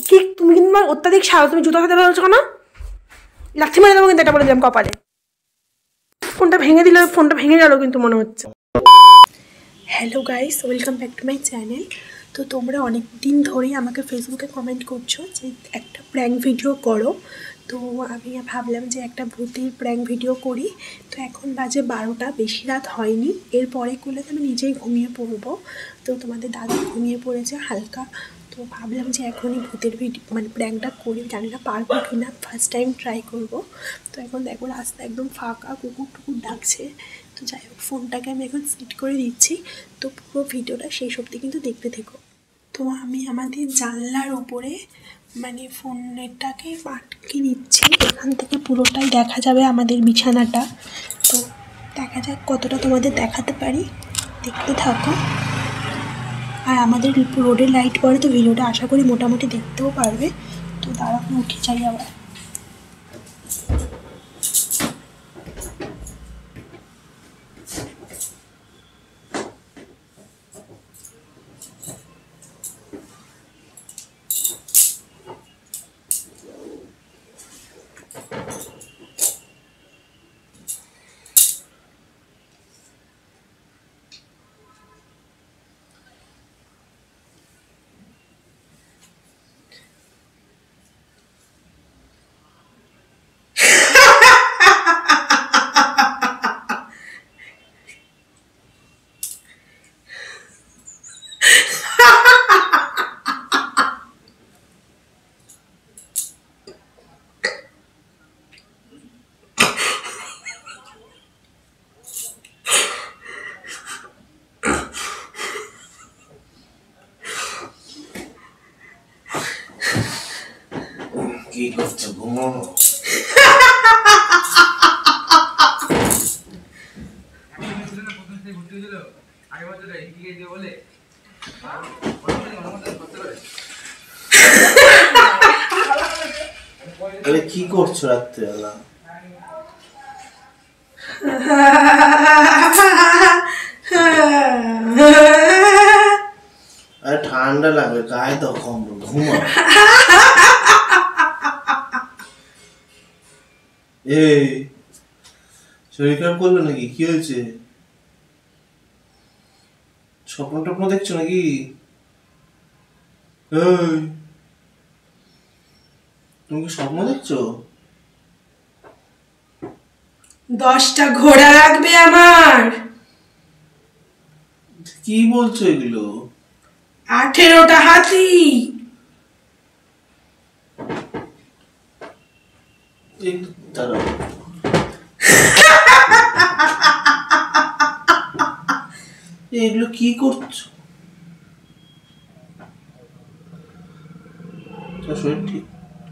কি তুমি কিন্তু আমার অত্যাধিক সাহস, তুমি জুতো হাতে বলছো না, লাঠি মেরে দেবো কিন্তু, এটা বলে দিলাম কপালে। ফোনটা ভেঙে দিলে, ফোনটা ভেঙে গেল কিন্তু মনে হচ্ছে। Hello guys, welcome back to my channel. তো তোমরা অনেক দিন ধরেই আমাকে ফেসবুকে কমেন্ট করছো যে একটা প্র্যাঙ্ক ভিডিও করো। তো আমি ভাবলাম যে একটা ভূতের প্র্যাঙ্ক ভিডিও করি। তো এখন বাজে 12টা, বেশি রাত হয়নি। এরপরে করলে তো আমি নিজেই ঘুমিয়ে পড়বো। তো তোমাদের দাদা ঘুমিয়ে পড়েছে হালকা। তো ভাবলাম যে এখনই ভূতের ভিডিও মানে প্র্যাঙ্কটা করি, জানি না পারবো কি না, ফার্স্ট টাইম ট্রাই করবো। তো এখন দেখো রাস্তা একদম ফাঁকা, কুকুর টুকুর ডাকছে। তো যাই হোক, ফোনটাকে আমি এখন সেট করে দিচ্ছি। তো পুরো ভিডিওটা শেষ অবধি কিন্তু দেখতে থেকো। তো আমি আমাদের জানলার ওপরে মানে ফোনটাকে আটকে দিচ্ছি, এখান থেকে পুরোটাই দেখা যাবে আমাদের বিছানাটা। তো দেখা যাক কতটা তোমাদের দেখাতে পারি, দেখতে থাকো। আর আমাদের রোডের লাইট পরে, তো ভিডিওটা আশা করি মোটামুটি দেখতেও পারবে। তো দাঁড়াও, উঠে যাই আবার। কি করছো? ঘুমো? কি করছো রাত্রেবেলা? আরে ঠান্ডা লাগবে, গায়ে তো কম্বল, ঘুমা। এই শরীর খারাপ করলো নাকি? কি হয়েছে? স্বপ্ন টপ্ন দেখছো নাকি? তুমি কি স্বপ্ন দেখছো? 10টা ঘোড়া লাগবে আমার। কি বলছো এগুলো? 18টা হাতি। দাঁড়াও, এগুলো কি করছো? শরীর ঠিক?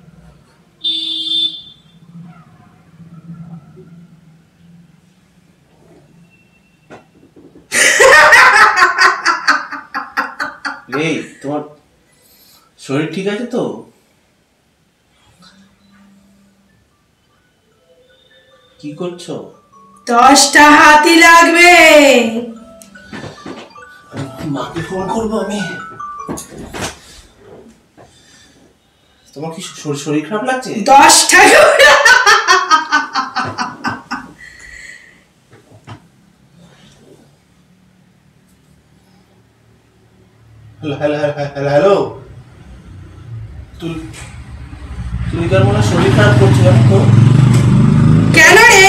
এই তোমার শরীর ঠিক আছে তো? কি করছো? 10টা হাতি লাগবে। মাকে ফোন করবো আমি। তোমার কি শরীর খারাপ লাগছে? 10টা হ্যালো, তুই তার মনে শরীর খারাপ করছে জানো তো? কেন রে?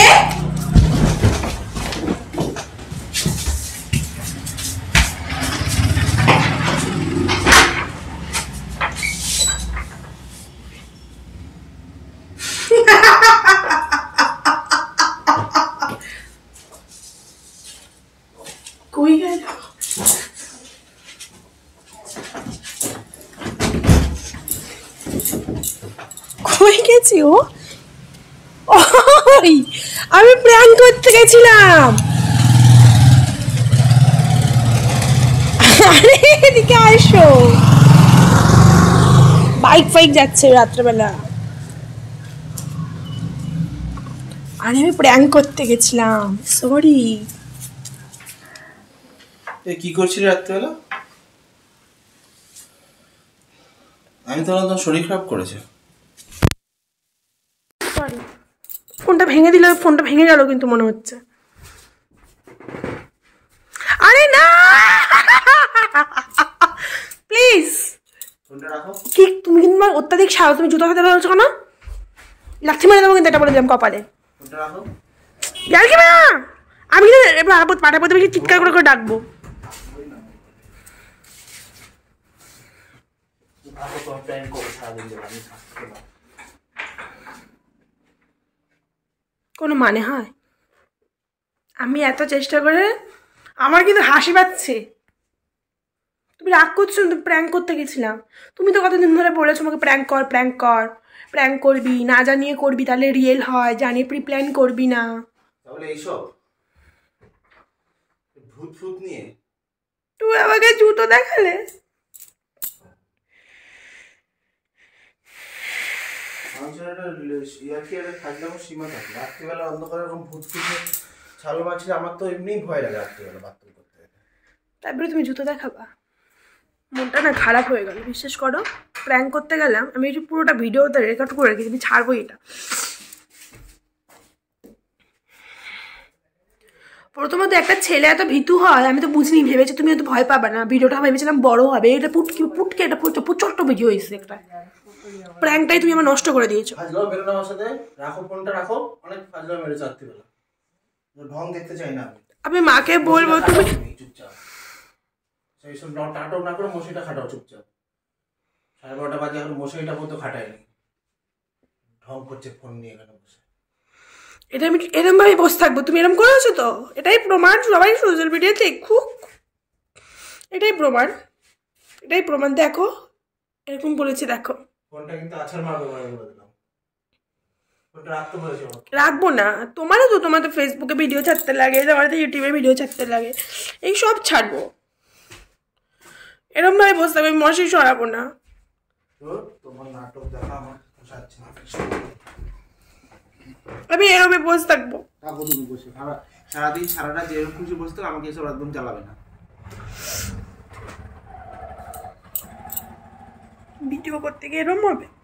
কই গেল? কই গেছি ও? আমি প্র্যাঙ্ক করতে গেছিলাম। আরে এদিকে আসো, বাইক ফাইক যাচ্ছে রাত্রেবেলা। আরে আমি প্র্যাঙ্ক করতে গেছিলাম, সরি। কি করছিস রাত্রেবেলা? আমি তো তোমার শরীর খারাপ করেছে। সরি, ফোনটা ভেঙে দিলে ফোনটা ভেঙে গেল কিন্তু মনে হচ্ছে। আরে না প্লিজ ফোনটা রাখো। কি তুমি কিন্তু আমার অত্যাধিক সাহস, তুমি জুতো হাতে বলছো কেন? লাথি মেরে দেবো কিন্তু, এটা বলে দিলাম কপালে। ফোনটা রাখো। যার কি না, আমি কিন্তু এবার পাটা পড়তে বেশি চিৎকার করে করে ডাকবো। কোনো মানে হয়? আমি এত চেষ্টা করে, আমার কিন্তু হাসি পাচ্ছে। তুমি রাগ করছো, তুমি প্র্যাঙ্ক করতে গেছিলাম। তুমি তো কতদিন ধরে বলেছো আমাকে প্র্যাঙ্ক কর, প্র্যাঙ্ক কর, প্র্যাঙ্ক করবি না, জানিয়ে করবি তাহলে রিয়েল হয়, জানিয়ে প্রি প্ল্যান করবি না। তাহলে এইসব ভূত ফুত নিয়ে তুই আমাকে জুতো দেখালে। সীমা থাকে। রাত্রিবেলা অন্ধকার এরকম ভূত ফুটে ছাল মাছির আমার তো এমনিই ভয় লাগে রাত্রিবেলা বাথরুম করতে। তারপরে তুমি জুতো দেখাবা? মনটা না খারাপ হয়ে গেল, বিশ্বাস করো। প্র্যাঙ্ক করতে গেলাম, আমি এই পুরোটা ভিডিওতে রেকর্ড করে রেখেছি, আমি ছাড়বো এটা। প্রথমত একটা ছেলে এত ভীতু হয় আমি তো বুঝিনি, ভেবেছি তুমি হয়তো ভয় পাবে না, ভিডিওটা ভেবেছিলাম বড় হবে, এটা পুটকে এটা ছোট্ট ভিডিও হয়েছে একটা। প্র্যাঙ্কটাই তুমি আমার নষ্ট করে দিয়েছো। ফাজলাম বেরো না আমার সাথে, রাখো ফোনটা রাখো। অনেক ফাজলাম মেরেছো রাত্রিবেলা, ঢং দেখতে চাই না আমি। আমি মাকে বলবো তুমি চুপচাপ সেইসব নাটক না করে মশাইটা খাটাও চুপচাপ। 12:30 বাজে এখন মশাইটা পর্যন্ত খাটায়নি, ঢং করছে ফোন নিয়ে এখানে বসে। এটা আমি এরম ভাবে বসে থাকবো? তুমি এরম করেছো তো, এটাই প্রমাণ, সবাই সোশ্যাল মিডিয়াতে দেখুক, এটাই প্রমাণ, এটাই প্রমাণ। দেখো এরকম বলেছি, দেখো। ফোনটা কিন্তু আছাড় মারবে বলে দিলাম, ফোনটা রাখতে বলেছি। রাখবো না, তোমারও তো, তোমার তো ফেসবুকে ভিডিও ছাড়তে লাগে, তোমার তো ইউটিউবে ভিডিও ছাড়তে লাগে, এই সব ছাড়বো। এরম ভাবে বসে থাকবে, আমি মশাই সরাবো না। তোমার নাটক দেখা আমার পোষাচ্ছে না। আমি এরমে বসে থাকবো। থাকো তুমি বসে, সারাদিন সারাটা যেরকম খুশি বসতে আমাকে এসব একদম জ্বালাবে না। ভিডিও করতে গিয়ে এরম হবে।